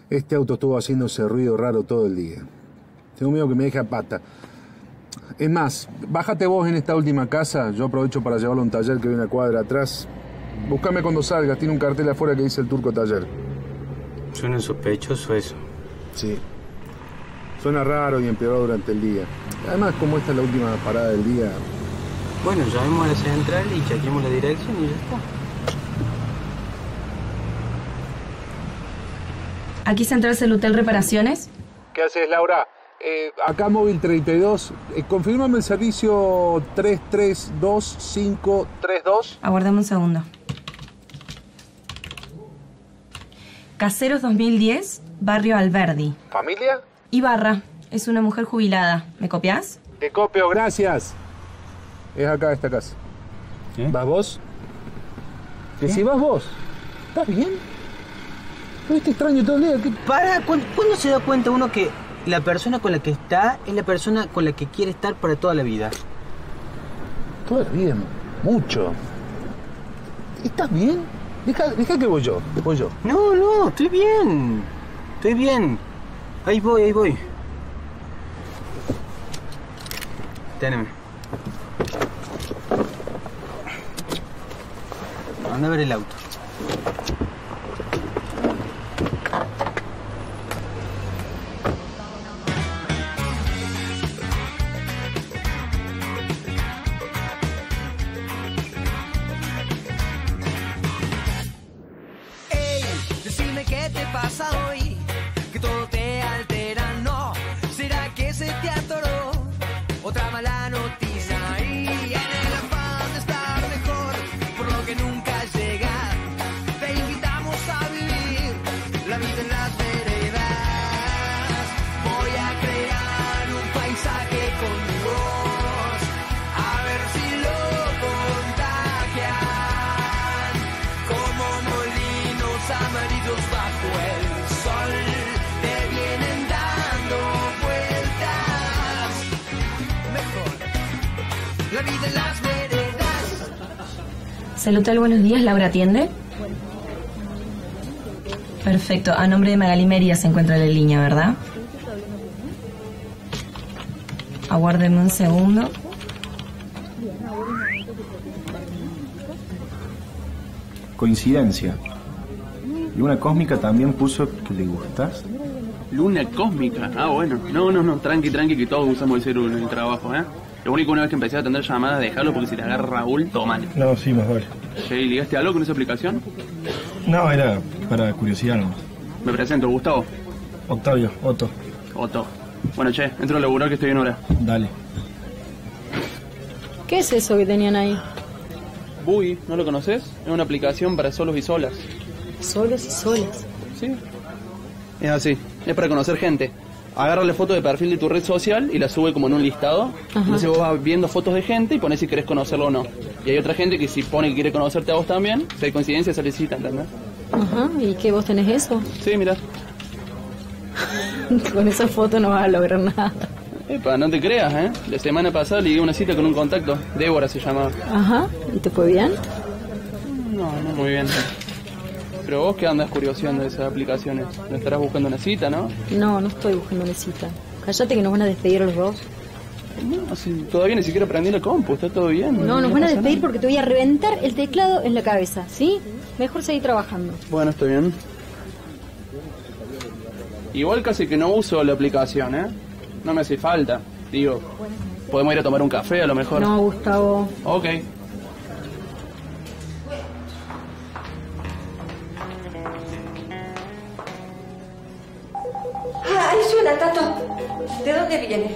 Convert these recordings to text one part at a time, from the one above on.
Este auto estuvo haciendo ese ruido raro todo el día. Tengo miedo que me deje a pata. Es más, bájate vos en esta última casa. Yo aprovecho para llevarlo a un taller que viene a cuadra atrás. Búscame cuando salgas. Tiene un cartel afuera que dice el Turco Taller. Suena sospechoso eso. Sí. Suena raro y empeoró durante el día. Además, como esta es la última parada del día... Bueno, llamemos a la central y chequeemos la dirección y ya está. ¿Aquí Central Celutel Reparaciones? ¿Qué haces, Laura? Acá móvil 32. Confírmame el servicio 332532. Aguardame un segundo. Caseros 2010, Barrio Alberdi. ¿Familia? Ibarra, es una mujer jubilada. ¿Me copias? Te copio, gracias. Es acá esta casa. ¿Qué? ¿Vas vos? ¿Que si vas vos? ¿Estás bien? ¿No viste extraño todo el día? ¿Qué? Para, ¿cuándo se da cuenta uno que la persona con la que está es la persona con la que quiere estar para toda la vida? Toda la vida, mucho. ¿Estás bien? Deja que voy yo. No, estoy bien. Estoy bien. Ahí voy. Teneme. Anda a ver el auto. Ey, decime qué te pasa hoy, que todo te altera, no. ¿Será que se te atoró otra mala noticia? Y en el afán de estar mejor, por lo que nunca llega, te invitamos a vivir la vida en las veredas. Voy a crear un paisaje con mi voz, a ver si lo contagian, como molinos amarillos bajo el sol, te vienen dando vueltas. Mejor, la vida en las veredas. Celutel, buenos días. ¿Laura atiende? Perfecto. A nombre de Magali Meria se encuentra la línea, ¿verdad? Aguárdeme un segundo. Coincidencia. Luna Cósmica también puso que le gustas. Luna Cósmica. Ah, bueno. No. Tranqui, que todos usamos el celular en el trabajo, ¿eh? Lo único, una vez que empecé a atender llamadas, dejarlo porque si te agarra Raúl, todo mal. No, sí, más vale. Che, ¿ligaste algo con esa aplicación? No, era para curiosidad nomás. Me presento, Gustavo. Octavio, Otto. Otto. Bueno, che, entro a laburar que estoy en hora. Dale. ¿Qué es eso que tenían ahí? Bui, ¿no lo conoces? Es una aplicación para solos y solas. Solos y solas. Sí. Es así. Es para conocer gente. Agarra la foto de perfil de tu red social y la sube como en un listado. Ajá. Entonces vos vas viendo fotos de gente y pones si querés conocerlo o no. Y hay otra gente que si pone que quiere conocerte a vos también, si hay coincidencia se le cita, ¿entendés? Ajá, ¿y qué, vos tenés eso? Sí, mirá. Con esa foto no vas a lograr nada. Epa, no te creas, ¿eh? La semana pasada ligué una cita con un contacto. Débora se llamaba. Ajá, ¿y te fue bien? No muy bien. Pero vos que andas curioseando de esas aplicaciones. ¿No estarás buscando una cita, no? No estoy buscando una cita. Cállate que nos van a despedir a los dos. No, si todavía ni siquiera prendí la compu, está todo bien. No, nos van a pasa despedir nada. porque te voy a reventar el teclado en la cabeza, ¿sí? Mejor seguir trabajando. Bueno, está bien. Igual casi que no uso la aplicación, ¿eh? No me hace falta. Digo, podemos ir a tomar un café a lo mejor. No, Gustavo. Ok. ¡Ahí suena, Tato! ¿De dónde viene?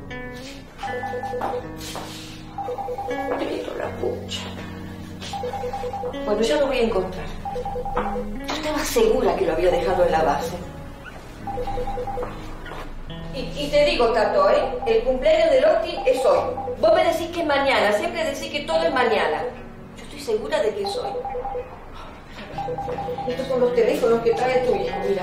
Pero la pucha. Bueno, ya lo voy a encontrar. Yo estaba segura que lo había dejado en la base. Y te digo, Tato, el cumpleaños de Lotti es hoy. Vos me decís que es mañana, siempre decís que todo es mañana. Yo estoy segura de que es hoy. Estos son los teléfonos que trae tu hija, mira.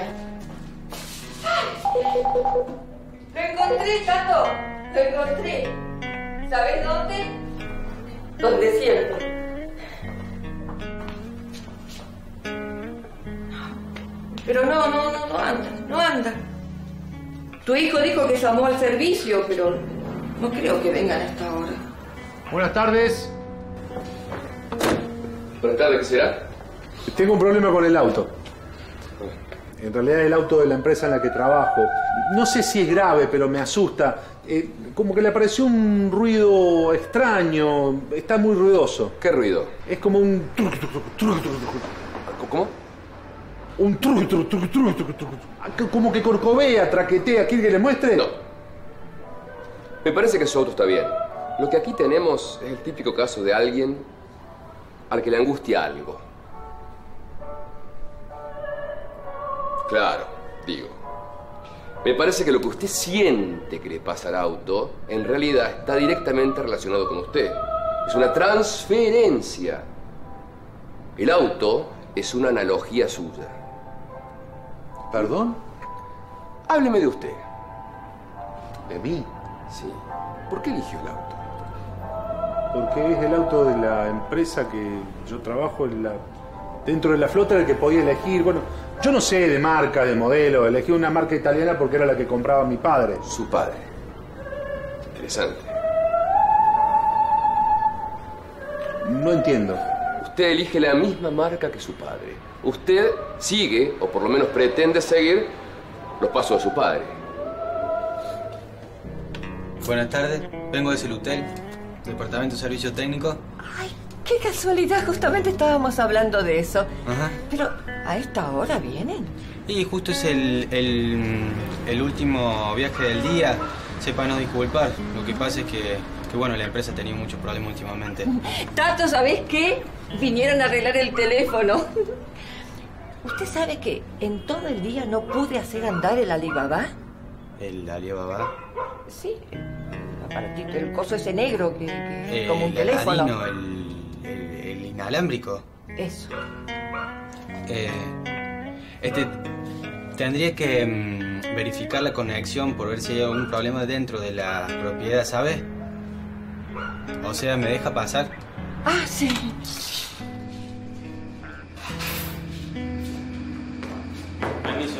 ¡Lo encontré, Tato! ¡Lo encontré! ¿Sabes dónde? Donde siempre. Pero no anda. Tu hijo dijo que llamó al servicio, pero no creo que vengan a esta hora. Buenas tardes. Buenas tardes, ¿qué será? Tengo un problema con el auto. En realidad el auto de la empresa en la que trabajo. No sé si es grave, pero me asusta. Como que le apareció un ruido extraño. Está muy ruidoso. ¿Qué ruido? Es como un... ¿Cómo? Un como que corcovea, traquetea. ¿Quiere que le muestre? No. Me parece que su auto está bien. Lo que aquí tenemos es el típico caso de alguien al que le angustia algo. Claro, digo. Me parece que lo que usted siente que le pasa al auto, en realidad está directamente relacionado con usted. Es una transferencia. El auto es una analogía suya. ¿Perdón? Hábleme de usted. ¿De mí? Sí. ¿Por qué eligió el auto? Porque es el auto de la empresa que yo trabajo dentro de la flota del que podía elegir. Bueno, yo no sé de marca, de modelo. Elegí una marca italiana porque era la que compraba mi padre. Su padre. Interesante. No entiendo. Usted elige la misma marca que su padre. Usted sigue, o por lo menos pretende seguir, los pasos de su padre. Buenas tardes, vengo de Celutel, Departamento de Servicio Técnico. Ay, qué casualidad, justamente estábamos hablando de eso. Ajá. Pero, ¿a esta hora vienen? Y justo es el último viaje del día. Sépanos disculpar. Lo que pasa es que bueno, la empresa ha tenido muchos problemas últimamente. Tato, ¿sabés qué? Vinieron a arreglar el teléfono. ¿Usted sabe que en todo el día no pude hacer andar el Alibaba? ¿El Alibaba? Sí, el aparatito, el coso ese negro que es como un teléfono. Aladino, el inalámbrico. Eso. Tendría que verificar la conexión por ver si hay algún problema dentro de la propiedad, ¿sabe? O sea, ¿me deja pasar? Ah, sí. Permiso,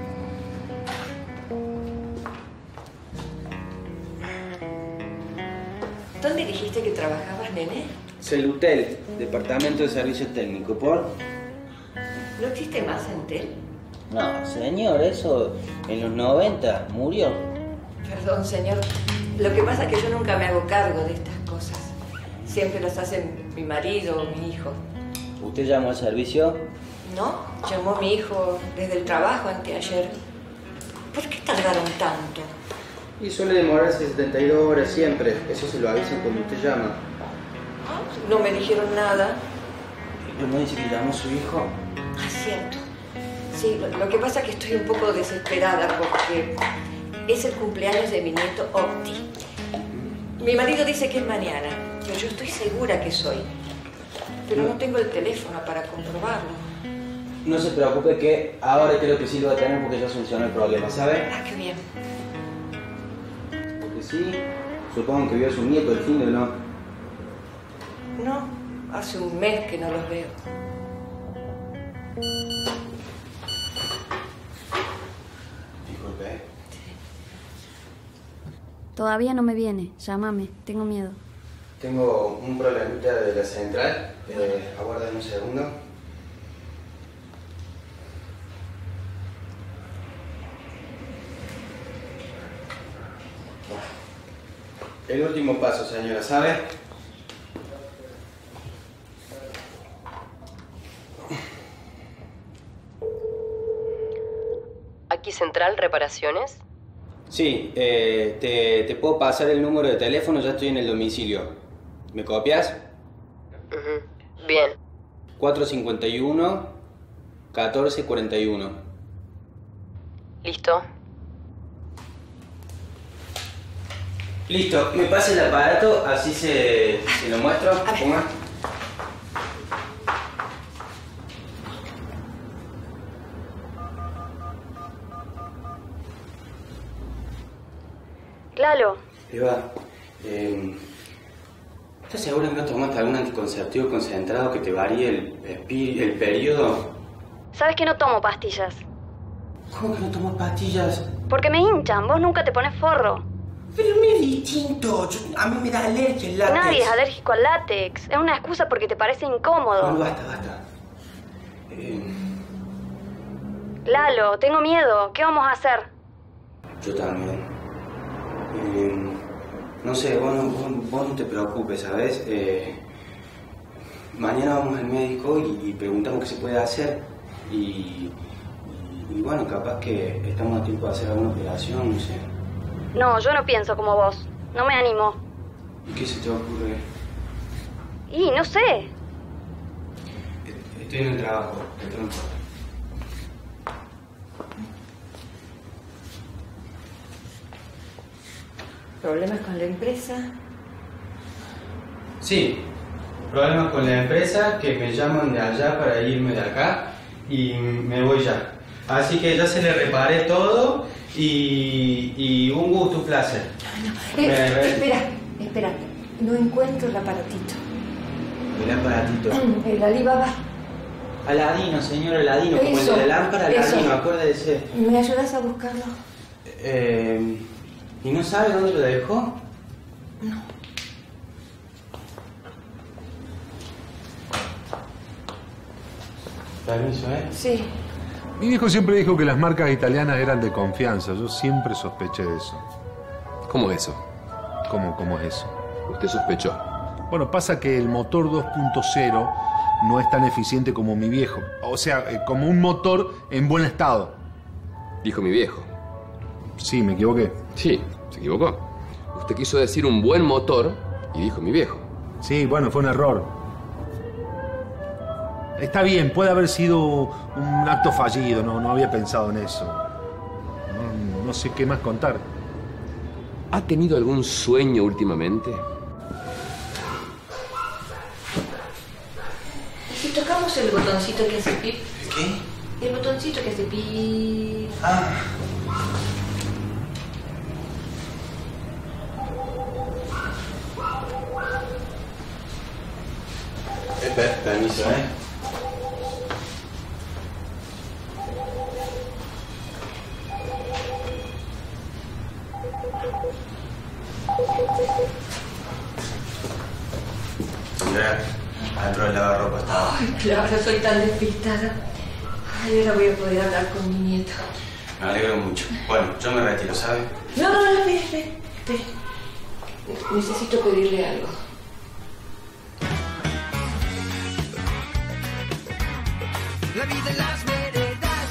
¿Dónde dijiste que trabajabas, nene? Celutel, Departamento de Servicio Técnico, ¿por? ¿No existe más Entel? No, señor, eso en los 90 murió. Perdón, señor. Lo que pasa es que yo nunca me hago cargo de estas cosas. Siempre las hacen mi marido o mi hijo. ¿Usted llamó al servicio? No, llamó mi hijo desde el trabajo anteayer. ¿Por qué tardaron tanto? Y suele demorarse 72 horas siempre. Eso se lo avisan cuando usted llama. No me dijeron nada. ¿No dice que llamó su hijo? Ah, cierto. Sí, lo que pasa es que estoy un poco desesperada porque es el cumpleaños de mi nieto Octi. Mi marido dice que es mañana, pero yo estoy segura que soy. Pero no tengo el teléfono para comprobarlo. No se preocupe que ahora creo que sí lo va a tener porque ya solucionó el problema, ¿sabe? Ah, qué bien. Porque sí, supongo que vio a su nieto el fin de no. No, hace un mes que no los veo. Disculpe. Todavía no me viene. Llámame. Tengo miedo. Tengo un problemita de la central. Aguarden un segundo. El último paso, señora, ¿sabe? ¿Aquí Central Reparaciones? Sí, te puedo pasar el número de teléfono, ya estoy en el domicilio. ¿Me copias? Bien. 451-1441. ¿Listo? Listo, me pasa el aparato, así se lo muestro. Ponga. Lalo. Eva, ¿estás segura que no tomaste algún anticonceptivo concentrado que te varíe el periodo? Sabes que no tomo pastillas. ¿Cómo que no tomas pastillas? Porque me hinchan, vos nunca te pones forro. Pero no es distinto. A mí me da alergia el látex. Nadie es alérgico al látex. Es una excusa porque te parece incómodo. Bueno, basta. Lalo, tengo miedo. ¿Qué vamos a hacer? Yo también. No sé, vos no te preocupes, ¿sabes? Mañana vamos al médico y preguntamos qué se puede hacer. Y bueno, capaz que estamos a tiempo de hacer alguna operación, no sé. No, yo no pienso como vos. No me animo. ¿Y qué se te ocurre? Y no sé. Estoy en el trabajo, te pregunto. ¿Problemas con la empresa? Sí, problemas con la empresa, que me llaman de allá para irme de acá y me voy ya. Así que ya se le reparé todo y un gusto, un placer. Espera. No encuentro el aparatito. El aparatito. El Alibaba. Aladino, señor Aladino, como el de la lámpara, Aladino, acuérdese. ¿Me ayudas a buscarlo? ¿Y no sabe dónde lo dejó? No. Permiso, ¿eh? Sí. Mi viejo siempre dijo que las marcas italianas eran de confianza. Yo siempre sospeché de eso. ¿Cómo es eso? ¿Cómo es eso? Usted sospechó. Bueno, pasa que el motor 2.0 no es tan eficiente como mi viejo. O sea, como un motor en buen estado. Dijo mi viejo. Sí, me equivoqué. Sí, se equivocó. Usted quiso decir un buen motor y dijo mi viejo. Sí, bueno, fue un error. Está bien, puede haber sido un acto fallido, no había pensado en eso. No sé qué más contar. ¿Ha tenido algún sueño últimamente? Si tocamos el botoncito que hace pip. ¿Qué? El botoncito que hace pip. Ah. Permiso, ¿eh? Andrea, adentro del lavarropa estaba. Ay, claro, soy tan despistada. Ay, ahora voy a poder hablar con mi nieto. Me alegro mucho. Bueno, yo me retiro, ¿sabe? No, espere. Necesito pedirle algo. La vida en las veredas,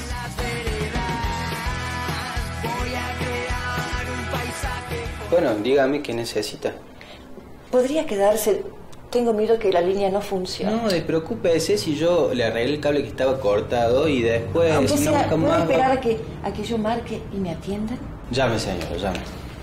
voy a crear un paisaje. Bueno, dígame qué necesita. ¿Podría quedarse? Tengo miedo que la línea no funcione. No, despreocúpese si yo le arreglé el cable que estaba cortado y después... Aunque no, sea, ¿puedo más... esperar a que yo marque y me atiendan? Llame, señor, llame.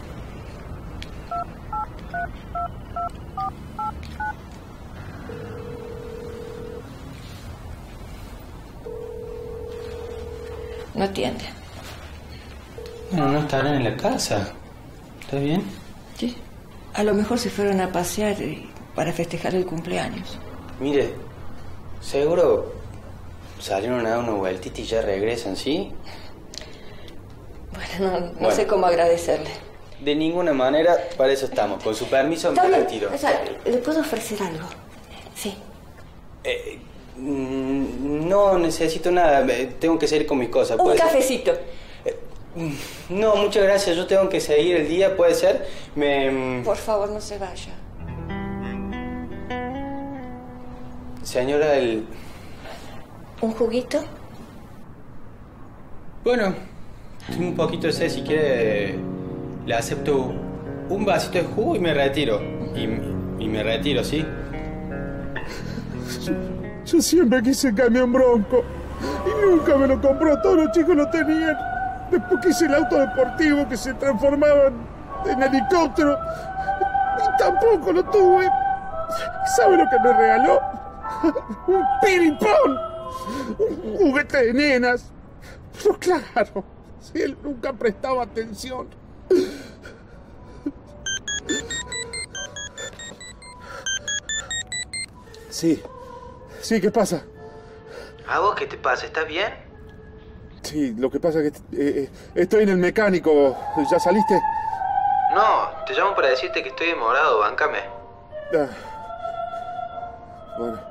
No atiende. Bueno, no estarán en la casa. ¿Está bien? Sí. A lo mejor se fueron a pasear para festejar el cumpleaños. Mire, seguro salieron a dar una vueltita y ya regresan, ¿sí? Bueno, no sé cómo agradecerle. De ninguna manera, para eso estamos. Con su permiso me retiro. O sea, ¿le puedo ofrecer algo? Sí. No necesito nada. Tengo que seguir con mis cosas. Un cafecito. No, muchas gracias. Yo tengo que seguir el día, ¿puede ser? Por favor, no se vaya. Señora, ¿Un juguito? Bueno, tengo un poquito de sed. Si quiere, le acepto un vasito de jugo y me retiro. Y me retiro, ¿sí? Yo siempre quise el camión Bronco y nunca me lo compró. Todos los chicos lo tenían. Después quise el auto deportivo que se transformaba en helicóptero y tampoco lo tuve. ¿Sabe lo que me regaló? Un piripón, un juguete de nenas. Pero claro, si él nunca prestaba atención. Sí, ¿qué pasa? ¿A vos qué te pasa? ¿Estás bien? Sí, lo que pasa es que estoy en el mecánico. ¿Ya saliste? No, te llamo para decirte que estoy demorado, báncame. Ah. Bueno,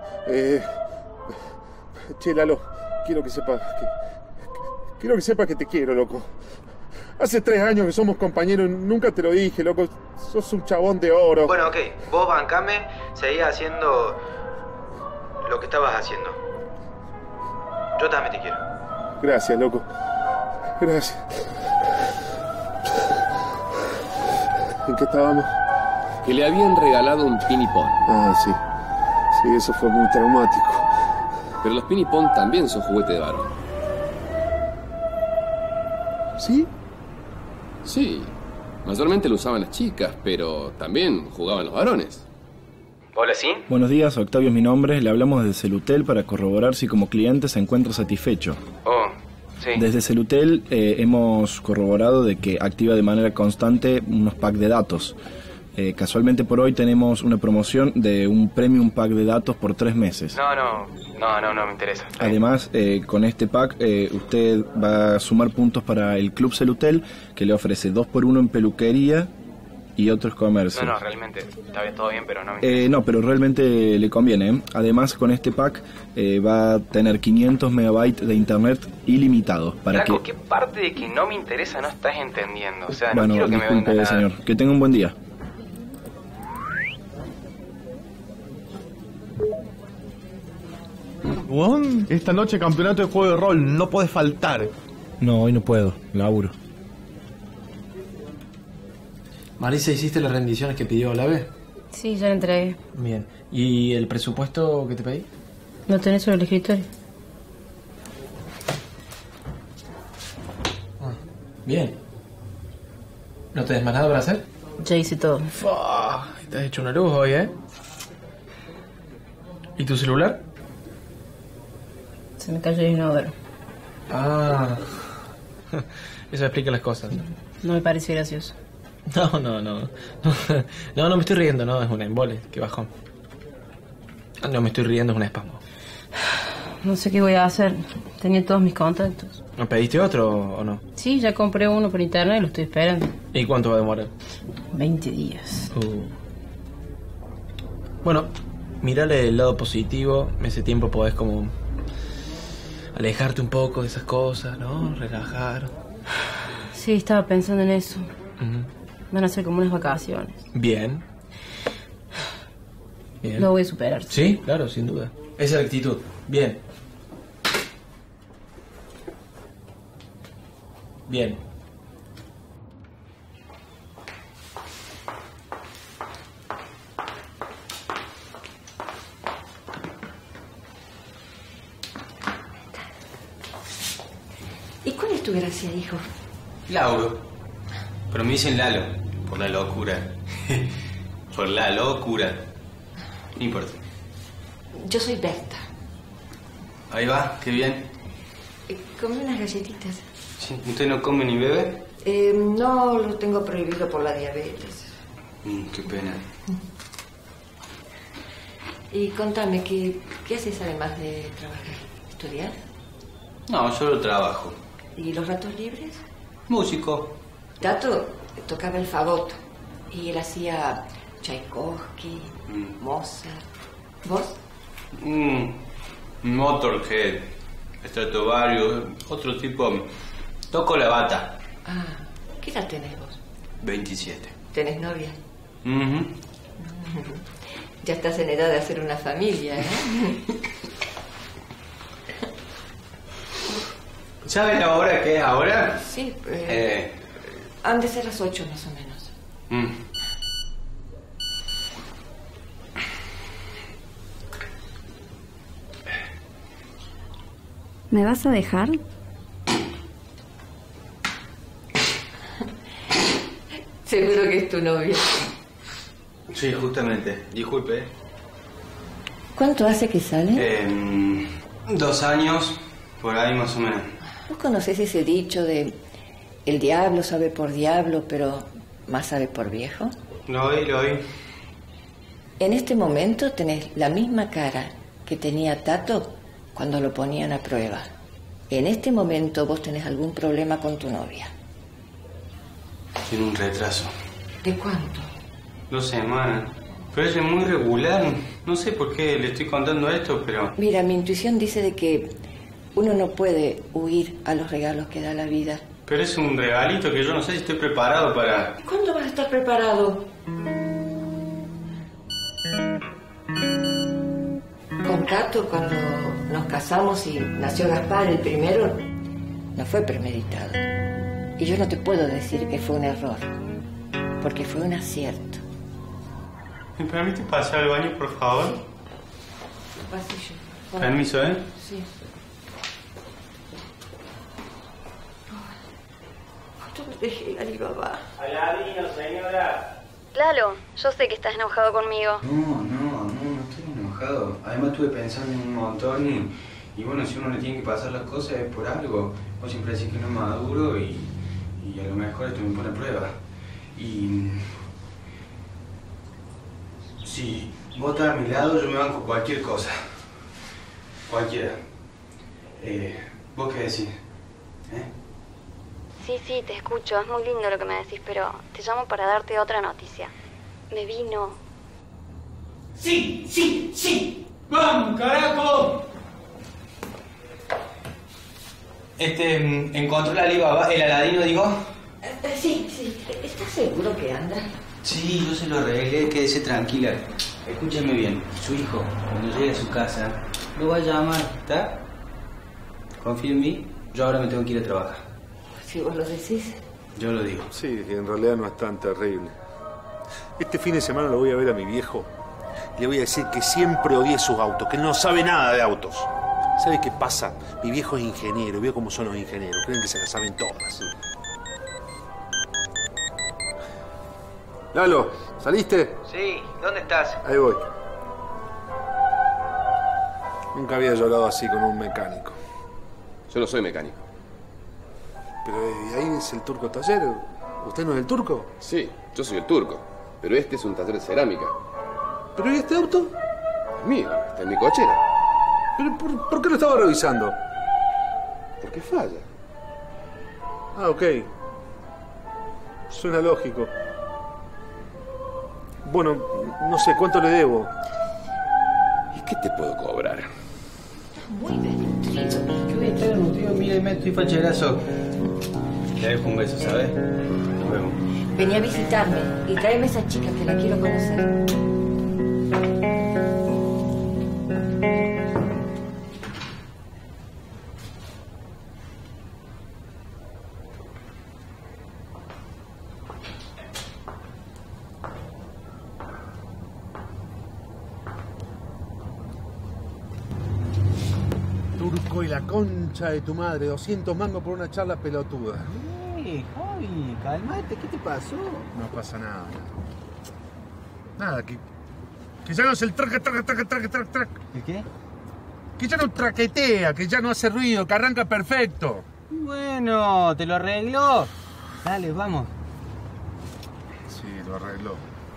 che, Lalo, quiero que sepas que te quiero, loco. Hace 3 años que somos compañeros, nunca te lo dije, loco. Sos un chabón de oro. Bueno, ok, vos bancame, seguí haciendo lo que estabas haciendo. Yo también te quiero. Gracias, loco. Gracias. ¿En qué estábamos? Que le habían regalado un pinipón. Ah, sí. Sí, eso fue muy traumático. Pero los pinipón también son juguete de varón. ¿Sí? Sí. Mayormente lo usaban las chicas, pero también jugaban los varones. ¿Hola, sí? Buenos días, Octavio es mi nombre. Le hablamos desde Celutel para corroborar si como cliente se encuentra satisfecho. Oh, sí. Desde Celutel hemos corroborado de que activa de manera constante unos packs de datos. Casualmente por hoy tenemos una promoción de un premium pack de datos por 3 meses. No me interesa. Además, con este pack usted va a sumar puntos para el Club Celutel, que le ofrece 2x1 en peluquería y otros comercios. No, realmente está bien, todo bien, pero no me interesa. No, pero realmente le conviene, ¿eh? Además, con este pack va a tener 500 megabytes de internet ilimitados. Flaco, ¿qué parte de que no me interesa no estás entendiendo? O sea, no bueno, quiero que me disculpe, venda nada. señor. Que tenga un buen día. Juan, esta noche campeonato de juego de rol, no puedes faltar. No, hoy no puedo, laburo. Marisa, ¿hiciste las rendiciones que pidió la B? Sí, ya la entregué. Bien. ¿Y el presupuesto que te pedí? ¿Lo tenés sobre el escritorio? Bien. ¿No tenés más nada para hacer? Ya hice todo. Te has hecho una luz hoy, ¿eh? ¿Y tu celular? Se me cayó el inodoro. Ah. Eso explica las cosas. No me pareció gracioso. No, me estoy riendo, no, es un embole, qué bajón. No me estoy riendo, es un espasmo. No sé qué voy a hacer. Tenía todos mis contactos. ¿No pediste otro o no? Sí, ya compré uno por internet y lo estoy esperando. ¿Y cuánto va a demorar? 20 días. Bueno, mírale el lado positivo. Ese tiempo podés como alejarte un poco de esas cosas, ¿no? Relajar. Sí, estaba pensando en eso. Van a ser como unas vacaciones. Bien. Lo voy a superar. Sí, claro, sin duda. Esa es la actitud. Bien. Bien. ¿Y cuál es tu gracia, hijo? Lauro. Pero me dicen Lalo, por la locura. Por la locura. No importa. Yo soy Berta. Ahí va, qué bien. Come unas galletitas. Sí, ¿usted no come ni bebe? No, lo tengo prohibido por la diabetes. Qué pena. Y contame, ¿qué haces además de trabajar? ¿Estudiar? No, solo trabajo. ¿Y los ratos libres? Músico. Tato tocaba el fagot y él hacía Tchaikovsky, Mozart. ¿Vos? Motorhead, Stratovarius, otro tipo. Toco la bata. Ah, ¿qué edad tenés vos? 27. ¿Tenés novia? Ya estás en edad de hacer una familia, ¿eh? ¿Sabes la hora que es ahora? Sí, han de ser las 8 más o menos. ¿Me vas a dejar? Seguro que es tu novia. Sí, justamente. Disculpe. ¿Cuánto hace que sale? 2 años, por ahí más o menos. ¿Vos conocés ese dicho de el diablo sabe por diablo, pero más sabe por viejo? Lo oí. En este momento tenés la misma cara que tenía Tato cuando lo ponían a prueba. en este momento vos tenés algún problema con tu novia. Tiene un retraso. ¿De cuánto? 2 semanas. Pero ella es muy regular. No sé por qué le estoy contando esto, pero... Mira, mi intuición dice de que uno no puede huir a los regalos que da la vida. Pero es un regalito que yo no sé si estoy preparado para... ¿Cuándo vas a estar preparado? Con Cato, cuando nos casamos y nació Gaspar, el primero, no fue premeditado. Y yo no te puedo decir que fue un error, porque fue un acierto. ¿Me permite pasar al baño, por favor? Pasillo. Permiso, ¿eh? Sí. ¿Dónde dejé el Alibaba? Aladino, señora. Lalo, yo sé que estás enojado conmigo. No estoy enojado. Además estuve pensando en un montón y bueno, si uno le tiene que pasar las cosas es por algo. Vos siempre decís que no es maduro y a lo mejor esto me pone a prueba. Y... si vos estás a mi lado, yo me banco cualquier cosa. Cualquiera. ¿Vos qué decís? Sí, te escucho. Es muy lindo lo que me decís, pero te llamo para darte otra noticia. Me vino. ¡Sí! ¡Vamos, carajo! ¿Encontró la Alibaba, el Aladino, digo? Sí. ¿Estás seguro que anda? Sí, yo se lo arreglé, quédese tranquila. Escúchame bien, su hijo, cuando llegue a su casa, lo va a llamar, ¿está? Confía en mí, yo ahora me tengo que ir a trabajar. Si vos lo decís. Yo lo digo. Sí, en realidad no es tan terrible. Este fin de semana lo voy a ver a mi viejo. Le voy a decir que siempre odié sus autos, que no sabe nada de autos. ¿Sabe qué pasa? Mi viejo es ingeniero, veo cómo son los ingenieros, creen que se las saben todas. Lalo, ¿saliste? Sí, ¿dónde estás? Ahí voy. Nunca había llorado así con un mecánico. Yo no soy mecánico. Pero ahí es el Turco Taller. ¿Usted no es el Turco? Sí, yo soy el Turco. Pero este es un taller de cerámica. ¿Pero y este auto? Es mío, está en mi cochera. ¿Pero por qué lo estaba revisando? Porque falla. Ah, ok. Suena lógico. Bueno, no sé, ¿cuánto le debo? ¿Y qué te puedo cobrar? Muy desnutrido. ¿Qué voy a estar desnutrido? Míreme, estoy facherazo. Te dejo un beso, ¿sabes? Nos vemos. Vení a visitarme y tráeme a esa chica que la quiero conocer. Turco y la concha de tu madre, 200 mangos por una charla pelotuda. Javi, calmate, ¿qué te pasó? No pasa nada. Nada, que ya no es el track. ¿El qué? Que ya no traquetea, que ya no hace ruido, que arranca perfecto. Bueno, te lo arregló. Dale, vamos. Sí, lo arregló.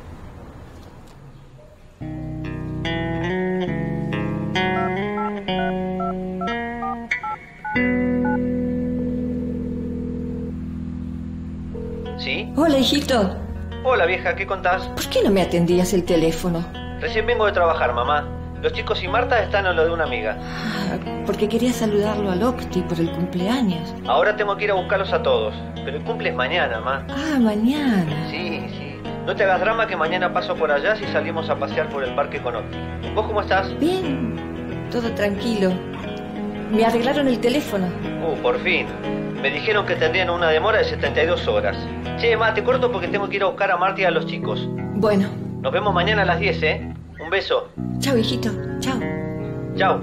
¿Sí? Hola, hijito. Hola, vieja, ¿qué contás? ¿Por qué no me atendías el teléfono? Recién vengo de trabajar, mamá. Los chicos y Marta están en lo de una amiga. Porque quería saludarlo al Octi por el cumpleaños. Ahora tengo que ir a buscarlos a todos. Pero el cumple es mañana, ma. Ah, mañana. Sí. No te hagas drama que mañana paso por allá si salimos a pasear por el parque con Octi. ¿Vos cómo estás? Bien, todo tranquilo. Me arreglaron el teléfono. Por fin. Me dijeron que tendrían una demora de 72 horas. Che, ma, te corto porque tengo que ir a buscar a Marta y a los chicos. Bueno. Nos vemos mañana a las 10, ¿eh? Un beso. Chao, hijito. Chao. Chao.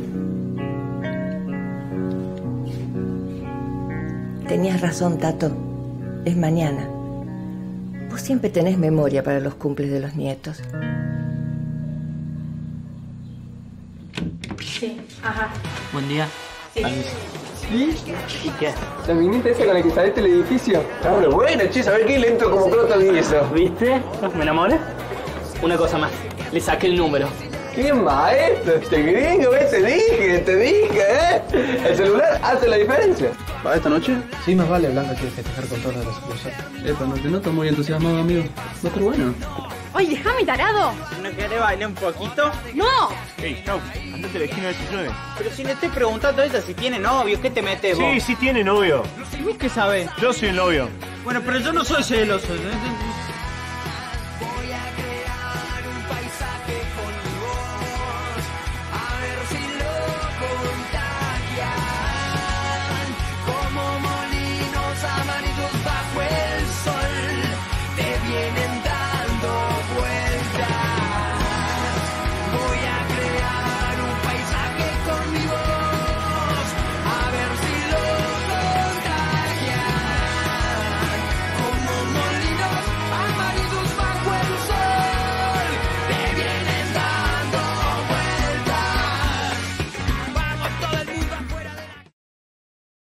Tenías razón, Tato. Es mañana. Vos siempre tenés memoria para los cumples de los nietos. Sí, ajá. Buen día. Sí. ¿Sí? ¿Qué? ¿La minita esa con la que saliste del edificio? Está re buena, che, a ver qué lento como croto y eso. ¿Viste? ¿Me enamoré? Una cosa más. Le saqué el número. ¡Qué maestro este gringo! Te dije, ¿eh? El celular hace la diferencia. ¿Va esta noche? Sí, más vale, Blanca quiere festejar con todas las sucursales. Epa, no te noto muy entusiasmado, amigo. Va a estar bueno. ¡Oye, déjame, tarado! ¿No querés bailar un poquito? ¡No! Ey, chau, andate a la esquina de 19. Pero si le estoy preguntando a ella si tiene novio, ¿qué te metes vos? Sí, sí tiene novio. ¿Y vos qué sabés? Yo soy el novio. Bueno, pero yo no soy celoso.